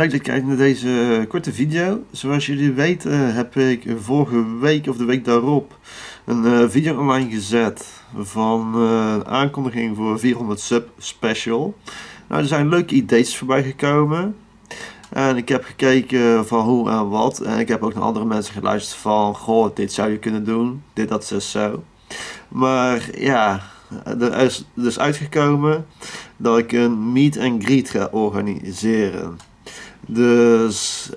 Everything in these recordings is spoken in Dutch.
leuk dat je kijkt naar deze korte video. Zoals jullie weten heb ik vorige week of de week daarop een video online gezet van een aankondiging voor 400 sub special. Nou, er zijn leuke idee's voorbij gekomen. En ik heb gekeken van hoe en wat. En ik heb ook naar andere mensen geluisterd van, goh, dit zou je kunnen doen. Dit, dat, zo. Maar ja, er is dus uitgekomen dat ik een meet and greet ga organiseren. Dus,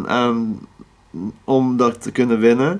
om dat te kunnen winnen,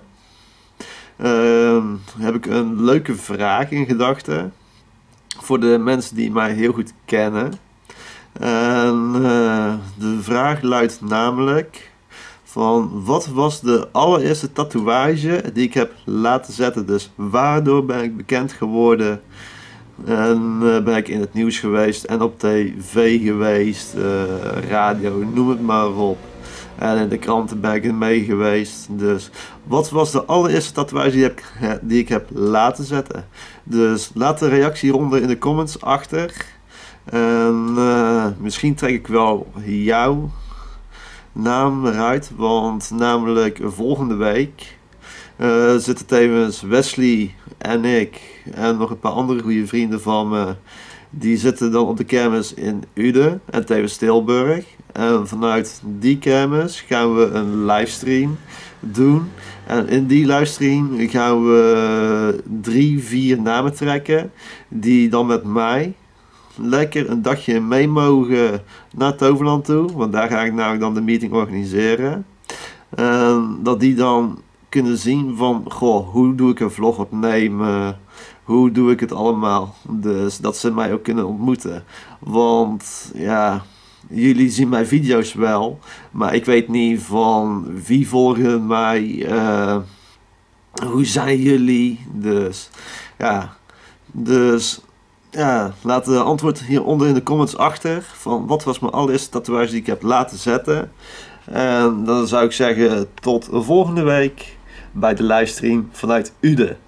heb ik een leuke vraag in gedachten. Voor de mensen die mij heel goed kennen. En de vraag luidt namelijk van, wat was de allereerste tatoeage die ik heb laten zetten? Dus waardoor ben ik bekend geworden en ben ik in het nieuws geweest en op tv geweest, radio, noem het maar op. En in de kranten ben ik mee geweest. Dus wat was de allereerste tatoeage die ik heb laten zetten? Dus laat de reactie hieronder in de comments achter. En misschien trek ik wel jouw naam eruit, want namelijk volgende week zitten tevens Wesley en ik en nog een paar andere goede vrienden van me. Die zitten dan op de kermis in Uden en tevens Tilburg. En vanuit die kermis gaan we een livestream doen. En in die livestream gaan we 3-4 namen trekken die dan met mij lekker een dagje mee mogen naar Toverland toe, want daar ga ik namelijk dan de meeting organiseren. En dat die dan kunnen zien van, goh, hoe doe ik een vlog opnemen, hoe doe ik het allemaal. Dus dat ze mij ook kunnen ontmoeten. Want ja, jullie zien mijn video's wel, maar ik weet niet van wie volgen mij, hoe zijn jullie. Dus ja, laat de antwoord hieronder in de comments achter van wat was mijn allereerste tatoeage die ik heb laten zetten. En dan zou ik zeggen tot volgende week bij de livestream vanuit Uden.